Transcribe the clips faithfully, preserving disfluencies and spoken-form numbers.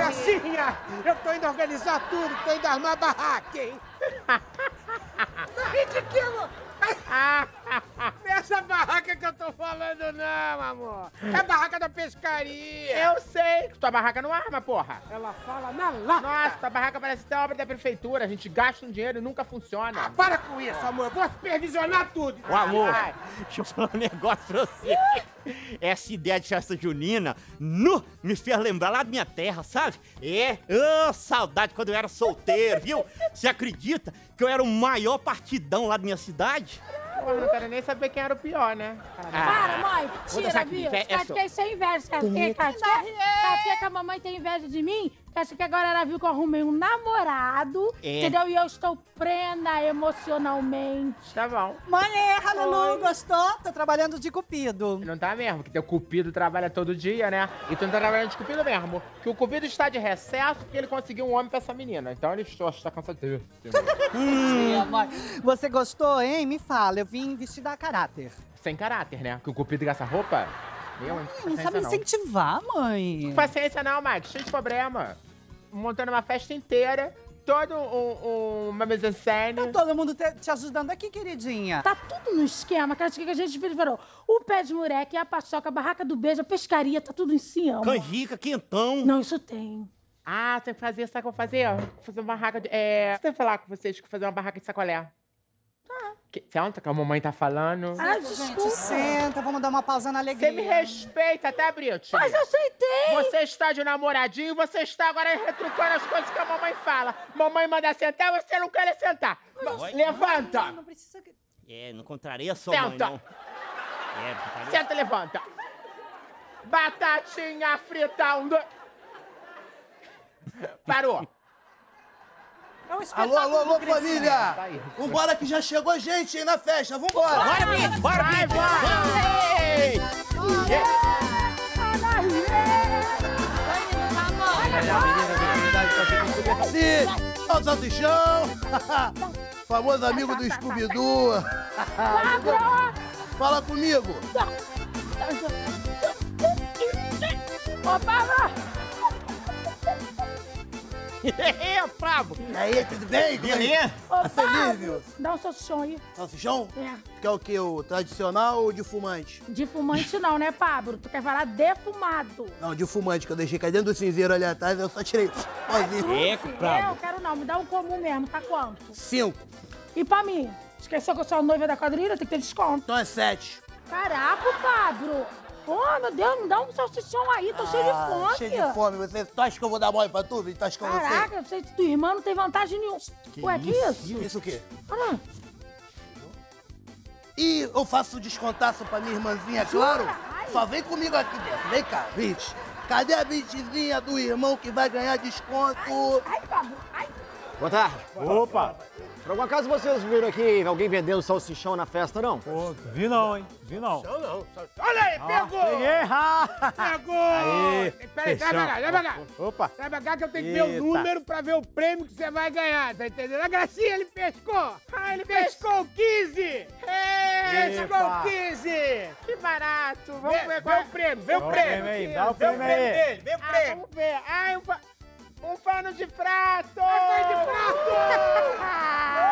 Gracinha, eu tô indo organizar tudo, tô indo armar barraca, hein? Tá ridículo! Nessa barraca que eu tô falando, não, amor. É a barraca da pescaria. Eu sei que tua barraca não arma, porra. Ela fala na lata. Nossa, tua barraca parece ter obra da prefeitura. A gente gasta um dinheiro e nunca funciona. Ah, para com isso, amor. Eu vou supervisionar tudo. Ô, amor, Vai. deixa eu falar um negócio pra você. Essa ideia de festa junina, nu, me fez lembrar lá da minha terra, sabe? É, ô, saudade quando eu era solteiro, viu? Você acredita que eu era o maior partidão lá da minha cidade? Porra, não quero nem saber quem era o pior, né? Para, mãe! vou Tira, deixar aqui, viu? é- é Você só- tem sem inveja. Você acha que- Café, café que a mamãe tem inveja de mim? Você acha que agora ela viu que eu arrumei um namorado, É. entendeu? E eu estou plena emocionalmente. Tá bom. Mãe, é, Lulu, gostou? Tô trabalhando de cupido. Não tá mesmo, que teu cupido trabalha todo dia, né? E tu não tá trabalhando de cupido mesmo. Que o cupido está de recesso porque ele conseguiu um homem pra essa menina. Então ele está, está cansativo. Sim, mãe. Você gostou, hein? Me fala, eu vim vestida a caráter. Sem caráter, né? Que o cupido gasta roupa. Eu, hein? Não Paciência sabe incentivar, mãe. Paciência não, Mike. Cheio de problema. Montando uma festa inteira. Todo um, um, uma mise-en-scène. Tá todo mundo te, te ajudando aqui, queridinha. Tá tudo no esquema, que a gente preparou. O pé de mureque, a paçoca, a barraca do beijo, a pescaria, tá tudo em cima. Canjica, quentão. Não, isso tem. Ah, tem que fazer, sabe o que eu vou fazer? Vou fazer uma barraca de... É... Tem que falar com vocês que fazer uma barraca de sacolé. Tá. Que, senta que a mamãe tá falando. Ah, Gente, desculpa. senta, vamos dar uma pausa na alegria. Você me respeita, tá, Brito? Mas eu aceitei. Você está de namoradinho, você está agora retrucando as coisas que a mamãe fala. Mamãe manda sentar, você não quer sentar. Levanta! Não precisa... É, não contraria a sua mãe, Senta. não. É, não contraria. Senta e levanta. Batatinha frita, um, dois... Parou. É um Alô, espetáculo alô, alô, do Crescimento. família! Tá aí. Vambora que já chegou gente aí na festa, vambora! Bora, Brito, bora, Vai, Brito. vai. Ei! Sim, ó o salsichão! Famoso amigo do Scooby-Doo! Fala comigo! Ô, Pablo! É, Pablo. E aí, tudo bem? Como é que- Beleza? Ô, Tá feliz, Pablo! viu? Dá um salsichão aí. Salsichão? É. Quer o quê? O tradicional ou de fumante? De fumante não, né, Pablo? Tu quer falar defumado. Não, de fumante, que eu deixei cair dentro do cinzeiro ali atrás, eu só tirei sozinho. É, Eu Pablo. quero não, me dá um comum mesmo, tá quanto? Cinco. E pra mim? Esqueceu que eu sou a noiva da quadrilha? Tem que ter desconto. Então é sete. Caraca, Pablo! Oh, meu Deus, me dá um salsichão aí, tô cheio de Ah, fome. cheio de fome. Você, tu acha que eu vou dar mole pra tu? Tu acha que eu vou Caraca, eu sei que tua irmã não tem vantagem nenhuma. Ué, que isso? ser? Isso o quê? Olha, E eu faço descontaço pra minha irmãzinha, claro? Ai. Só vem comigo aqui dentro. Vem cá, Vinte. Cadê a Vintezinha do irmão que vai ganhar desconto? ai, Pablo, ai. Boa tarde. Opa! Por algum acaso vocês viram aqui alguém vendendo salsichão na festa, não? Pô, vi não, hein? Vi não. Não, não. Olha aí, pegou! Peguei! ha! Pegou! Aê, Peraí, traz pra cá, traz pra cá. Opa! Traz pra cá que eu tenho que ver o Eita. número pra ver o prêmio que você vai ganhar, tá entendendo? A Gracinha, ele pescou! Ah, ele pescou quinze! É, pescou Epa. quinze! Que barato. Vamos Vê, ver vê qual o prêmio, vê o Dá o prêmio! prêmio aí, dá o Vê o prêmio prêmio aí. dele, vê o Ah, prêmio! vamos ver. Ai, um, pa... um pano de prato. Pano de prato!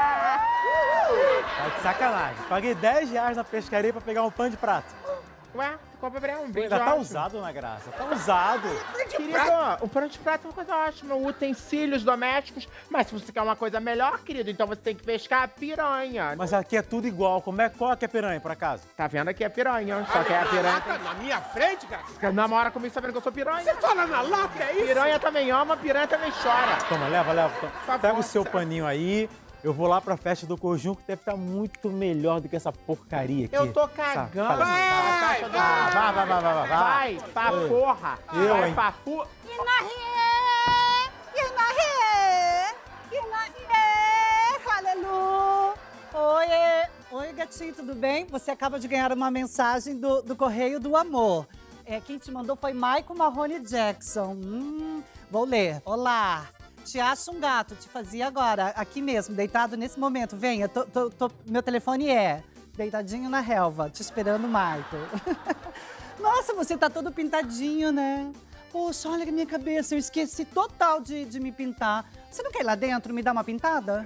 Tá de sacanagem. Paguei dez reais na pescaria pra pegar um pano de prato. Ué, tu compra pra um brinde Ainda tá ótimo. usado, na graça. Tá usado. Querido, o pano de prato é uma coisa ótima, utensílios domésticos. Mas se você quer uma coisa melhor, querido, então você tem que pescar a piranha. Mas aqui é tudo igual. Como é, qual que é piranha, por acaso? Tá vendo aqui a piranha? Só que é a piranha. Lata na minha frente, cara? Porque namora comigo sabendo que eu sou piranha. Você fala na lata, é isso? Piranha também ama, piranha também chora. Toma, leva, leva. Toma. Tá Pega bom. o seu paninho aí. Eu vou lá pra festa do Cojum, que deve estar muito melhor do que essa porcaria aqui. Eu tô Essa cagando. palhaçada. Vai, Ah, vai, vai, vai, vai, vai. Vai, pra Ei. porra. Eu, Vai hein? pra pu... Aleluia! Oi, oi, gatinho, tudo bem? Você acaba de ganhar uma mensagem do, do Correio do Amor. É, quem te mandou foi Michael Marrone Jackson. Hum, vou ler. Olá, te acho um gato, te fazia agora, aqui mesmo, deitado nesse momento. Venha, tô, tô, tô- meu telefone é deitadinho na relva, te esperando, Michael. Nossa, você tá todo pintadinho, né? Poxa, olha a minha cabeça, eu esqueci total de, de me pintar. Você não quer ir lá dentro me dar uma pintada?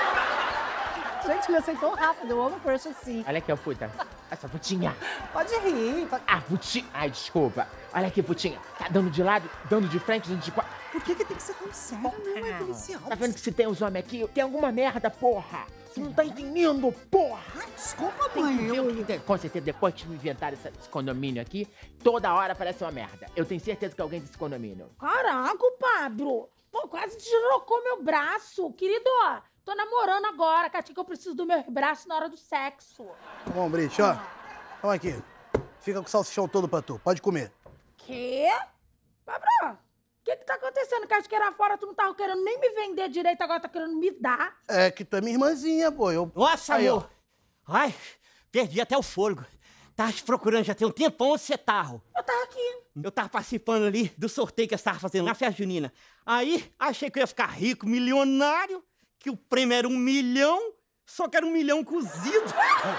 Gente, me aceitou rápido, eu amo crush assim. Olha aqui, ó, puta. Essa putinha. Pode rir. Pode... Ah, putinha. Ai, desculpa. Olha aqui, putinha. Tá dando de lado, dando de frente, dando de quatro. Por que que tem que ser tão sério? Não, é policial. Tá vendo que se tem os homens aqui, tem alguma merda, porra. Você não tá entendendo, porra. Ai, desculpa, Tem mãe. que ver o que tem. Com certeza, depois que me inventaram esse, esse condomínio aqui, toda hora parece uma merda. Eu tenho certeza que alguém desse condomínio. Caraca, Pablo. Pô, quase deslocou meu braço. Querido, ó, tô namorando agora, Catinha, que eu preciso do meu braço na hora do sexo. Tá bom, Brit, ó. Toma aqui. Fica com o salsichão todo pra tu. Pode comer. Quê? Pablo, o que que tá acontecendo? Que acho que era fora, tu não tava querendo nem me vender direito, agora tá querendo me dar. É que tu é minha irmãzinha, pô. Eu... Nossa, Aí, amor. Ai, perdi até o fôlego. Tava te procurando já tem um tempão. Onde você tá? Eu tava aqui. Eu tava participando ali do sorteio que você tava fazendo na festa junina. Aí, achei que eu ia ficar rico, milionário, que o prêmio era um milhão, só que era um milhão cozido.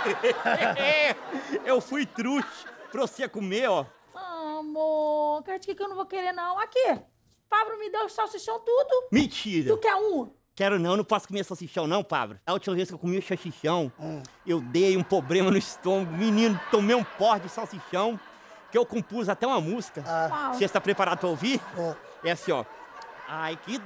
É, eu fui trouxa pra você comer, ó. Ah, amor, Catinha, que eu não vou querer, não. Aqui, Pablo me deu o salsichão tudo. Mentira. Tu quer um? Quero não, não posso comer salsichão não, Pablo. A última vez que eu comi o salsichão, hum. eu dei um problema no estômago. Menino, tomei um porre de salsichão, que eu compus até uma música. Ah. Você está preparado pra ouvir? É. É assim, ó. Ai, que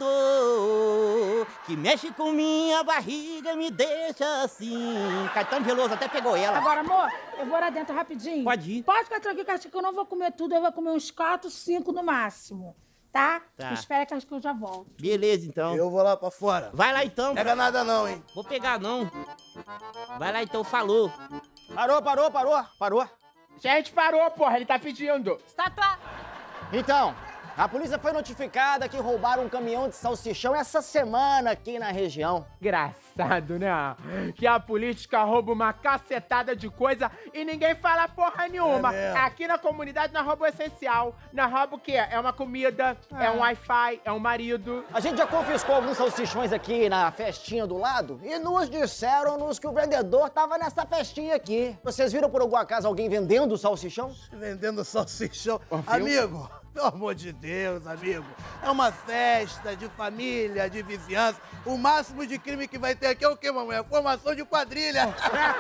dor, que mexe com minha barriga, me deixa assim. Caetano Veloso até pegou ela. Agora, amor, eu vou lá dentro rapidinho. Pode ir. Pode ficar tranquilo, Catinha, que eu não vou comer tudo, eu vou comer uns quatro, cinco no máximo. Tá? Tá. Espera que acho que eu já volto. Beleza, então. Eu vou lá pra fora. Vai lá, então. Pega nada não, hein? Vou pegar, não. Vai lá, então. Falou. Parou, parou, parou, parou. Gente, parou, porra. Ele tá pedindo. Tá, tá. Então, a polícia foi notificada que roubaram um caminhão de salsichão essa semana aqui na região. Engraçado, né? Que a política rouba uma cacetada de coisa e ninguém fala porra nenhuma. É mesmo. Aqui na comunidade nós rouba o essencial. Nós rouba o quê? É uma comida, é um Wi-Fi, é um marido. A gente já confiscou alguns salsichões aqui na festinha do lado e nos disseram-nos que o vendedor tava nessa festinha aqui. Vocês viram por algum acaso alguém vendendo salsichão? Vendendo salsichão. Ouviu? Amigo, pelo amor de Deus, amigo. É uma festa de família, de vizinhança. O máximo de crime que vai ter aqui é o quê, mamãe? É formação de quadrilha.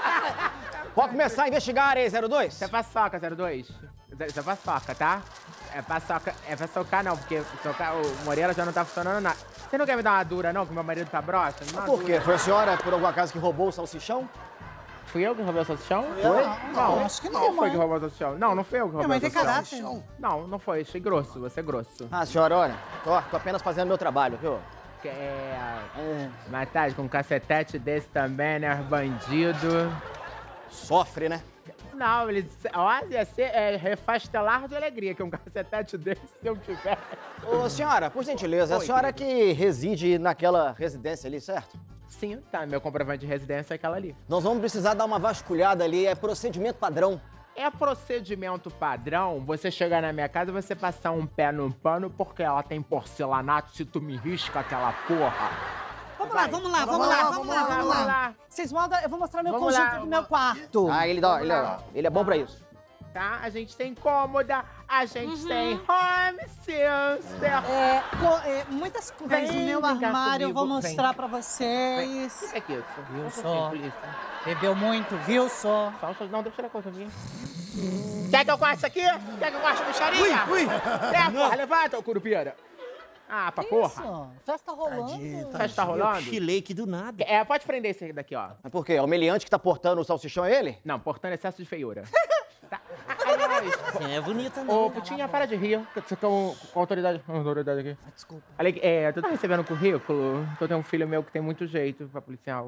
Pode começar a investigar, hein, zero dois? Isso é paçoca, zero dois. Isso é paçoca, tá? É paçoca, é pra socar não, porque socar, o Moreira já não tá funcionando nada. Você não quer me dar uma dura não, que meu marido tá broxa? Me dá uma Por quê? dura. Foi a senhora, por algum acaso, que roubou o salsichão? Fui eu que roubei o salsichão? Foi? Não, acho que não, Não foi mãe. que roubou o salsichão. Não, não foi eu que roubei Minha mãe o tem salsichão. caráter. Não, não foi. Achei grosso, você é grosso. Ah, senhora, olha, tô, tô apenas fazendo meu trabalho, viu? Que é... É, Mas tá, com um cacetete desse também, né, bandido. sofre, né? Não, ele... Olha, ia ser é, refastelar de alegria que um cacetete desse, se eu tiver. Ô, senhora, por gentileza, Oi, a senhora querido. que reside naquela residência ali, certo? Sim, tá, meu comprovante de residência é aquela ali. Nós vamos precisar dar uma vasculhada ali, é procedimento padrão. É procedimento padrão você chegar na minha casa e você passar um pé no pano porque ela tem porcelanato, se tu me risca aquela porra. Vamos lá, vamos lá, vamos lá, vamos lá, vamos lá. Vocês mandam, eu vou mostrar meu Vamos conjunto lá. do meu quarto. Ah, ele, dá, ele, é- ele é bom pra isso. Tá? A gente tem cômoda, a gente tem home theater. É, co- é, muitas coisas no Vem, meu vem cá armário, eu vou comigo, vem. mostrar pra vocês. Fica aqui, viu? Viu Um só? pouquinho, polícia. Bebeu muito, viu só? Só, só, não, deixa eu tirar a coisa minha. Quer que eu corte isso aqui? Quer que eu corte a micharia? Ui, ui. É, porra, levanta, ô curupira. Ah, pra porra. Isso, festa rolando. Tadinho, A festa tá Eu rolando? chilei aqui do nada. É, pode prender esse aqui daqui, ó. Mas por quê? É o meliante que tá portando o salsichão, é ele? Não, portando excesso de feiura. Tá. Aliás, Você é bonita, não. ô, Putinha, para de rir. Você com, com autoridade. Com autoridade aqui. Desculpa. Olha aqui, é, tu tá recebendo currículo? Tu tem um filho meu que tem muito jeito pra policial.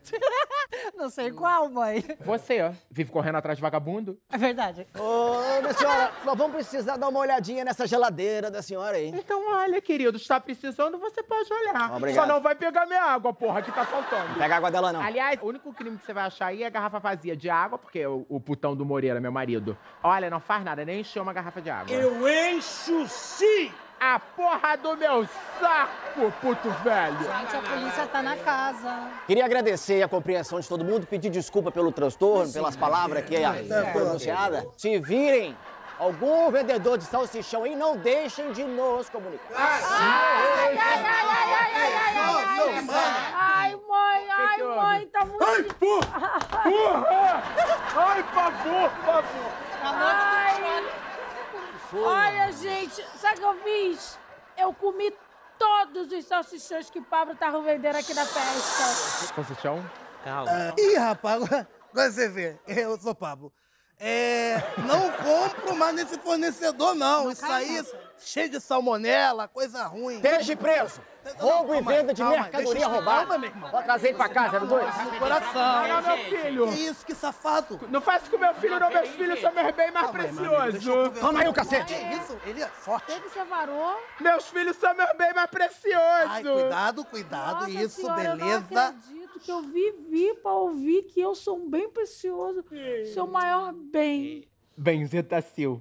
Não sei qual, mãe. Você, ó, vive correndo atrás de vagabundo. É verdade. Ô, minha senhora, nós vamos precisar dar uma olhadinha nessa geladeira da senhora aí. Então, olha, querido, está precisando, você pode olhar. Obrigado. Só não vai pegar minha água, porra, que tá faltando. Pega a água dela, não. Aliás, o único crime que você vai achar aí é a garrafa vazia de água, porque o, o putão do Moreira, meu marido, olha, não faz nada, nem encheu uma garrafa de água. Eu encho sim! A porra do meu saco, puto velho! Gente, a polícia tá na casa. Queria agradecer a compreensão de todo mundo, pedir desculpa pelo transtorno, pelas palavras aqui é, pronunciadas. Se virem algum vendedor de salsichão aí, não deixem de nos comunicar. Ai, ai, ai, ai, ai, ai, ai, ai, ai, ai, mãe, ai, mãe, tá muito... Ai, porra! Porra! Ai, por favor, por favor! Ai, olha, gente, sabe o que eu fiz? Eu comi todos os salsichões que o Pablo tava vendendo aqui na festa. Salsichão? Calma. Ih, rapaz, agora, agora você vê. Eu sou Pablo. É, não compro mais nesse fornecedor, não. Isso aí, cheio de salmonela, coisa ruim. Esteja preso. Roubo e venda de calma, mercadoria deixa eu- roubada. calma, meu irmão. Vou trazer ele pra casa, era dois. No coração. Olha meu filho! Que isso, que safado. Não faz isso com meu filho, não. Meus filhos são meus bens mais Calma aí, meu amigo, deixa eu preciosos. conversar. Toma aí o cacete. Que isso? Ele é forte. O que você varou? Meus filhos são meus bens mais preciosos. Ai, cuidado, cuidado. Nossa Isso, senhora, eu beleza. não acredito que eu vivi pra ouvir que eu sou um bem precioso, seu maior bem. Benzetacil.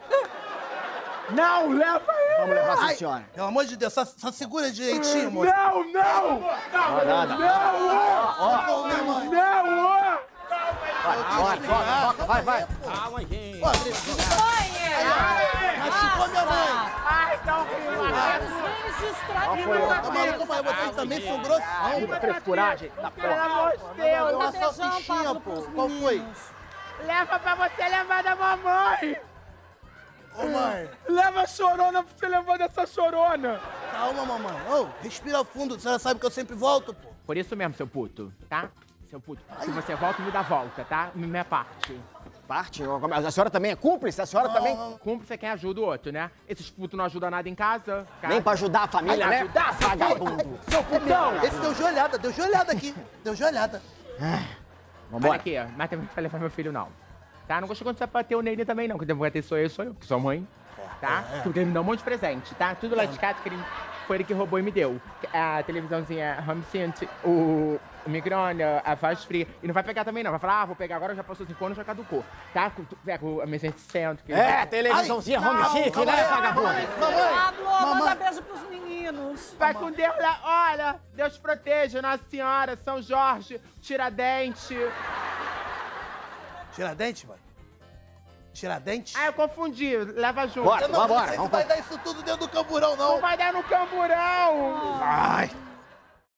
Não, leva ele! Vamos levar essa Ai, senhora. pelo amor de Deus, só, só segura direitinho, moço. Não, não! Não, nada. Ó, minha mãe. Não, ó! Bora, toca, toca, vai, vai. Calma, gente. Ó, machucou minha mãe. Ai, tá horrível! Qual foi o... Tá maluco, mas vocês também são grossão. Frescuragem da Pelo porra. amor de É Deus! uma salsichinha, pô. Qual foi? Leva pra você levar da mamãe! Ô, mãe. Leva a chorona pra você levar dessa chorona! Calma, mamãe. Ô, respira fundo. Você já sabe que eu sempre volto, pô. Por isso mesmo, seu puto, tá? Seu puto. Se você volta, me dá volta, tá? Minha parte. Parte? A senhora também é cúmplice? A senhora também... Cúmplice é quem ajuda o outro, né? Esses putos não ajudam nada em casa. Nem pra ajudar a família, né? Ajudar, Vagabundo. Seu putão. Esse deu joelhada, deu joelhada aqui. Deu joelhada. Olha Vambora. aqui, ó. Mas também não vai levar meu filho, não. Tá? Não gostei quando você bateu nele também, não. Que depois vai ter sou eu, sou eu, que sou a mãe. Tá? Porque ele me deu um monte de presente, tá? Tudo lá de casa que ele... foi ele que roubou e me deu. A televisãozinha home theater, o, o micro-ondas, a faz fria. E não vai pegar também, não. Vai falar, ah, vou pegar agora, já passou cinco anos, já caducou. Tá? Pega a mesa de centro. Que É, televisãozinha home chique, né, vagabundo? Pablo, manda beijo pros meninos. Vai com Deus lá. Olha, Deus proteja, Nossa Senhora, São Jorge, Tiradente. Tiradente, mãe? Tiradente? Ah, eu confundi. Leva junto. Bora, Eu não, vambora. não sei se Vamos vai pra... dar isso tudo dentro do camburão, não. Não vai dar no camburão. Ai.